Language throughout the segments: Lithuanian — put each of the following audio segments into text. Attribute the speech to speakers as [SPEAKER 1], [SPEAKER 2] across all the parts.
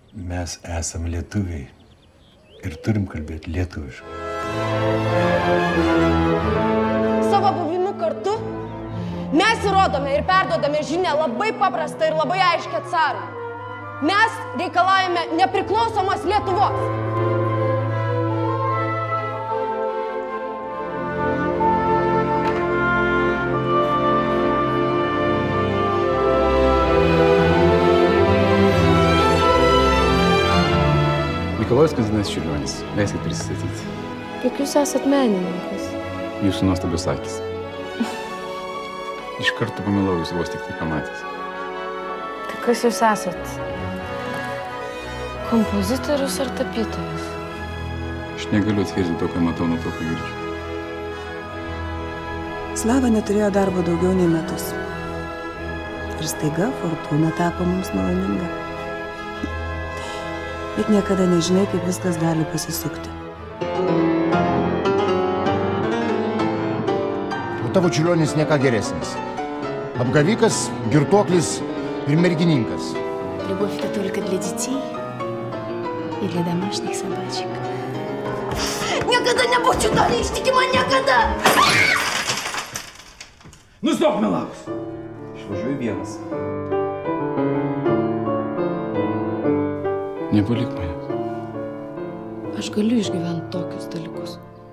[SPEAKER 1] Mes esame lietuviai ir turim kalbėti lietuviškai.
[SPEAKER 2] Savo buvimu kartu mes įrodome ir perduodame žinią labai paprastą ir labai aiškę carui. Mes reikalavome nepriklausomos Lietuvos.
[SPEAKER 3] Mikalojus Konstantinas Čiurlionis. Leiskit prisistatyti.
[SPEAKER 2] Juk jūs esat menininkas.
[SPEAKER 3] Jūsų nuostabios akys. Iš karto pamilau jūs vos tik tai pamatęs.
[SPEAKER 2] Tai kas jūs esat? Kompozitorius ar tapytojas?
[SPEAKER 3] Aš negaliu atskirti to, ką matau, nuo to, ką girdžiu.
[SPEAKER 4] Slava neturėjo darbo daugiau nei metus. Ir staiga fortūna tapo mums maloninga. Bet niekada nežinai, kaip viskas gali pasisukti.
[SPEAKER 5] O tavo Čiurlionis ne ką geresnis. Обгаvikas, girtuoklis ir mergininkas.
[SPEAKER 6] Любовь — это только для детей и для домашних собачек.
[SPEAKER 2] Niekada nebūčiau to neištikima, niekada!
[SPEAKER 7] Nustok melaus!
[SPEAKER 1] Išvažiuoju vienas.
[SPEAKER 3] Nepalik mane.
[SPEAKER 2] Aš galiu išgyventi tokius dalykus.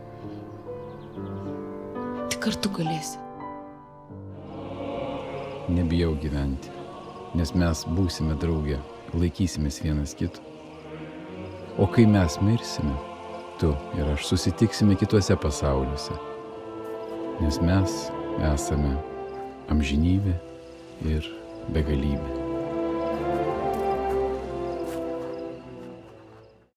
[SPEAKER 2] Tik kartu galėsi.
[SPEAKER 3] Nebijau gyventi, nes mes būsime drauge, laikysimės vienas kito. O kai mes mirsime, tu ir aš susitiksime kituose pasauliuose, nes mes esame amžinybė ir begalybė.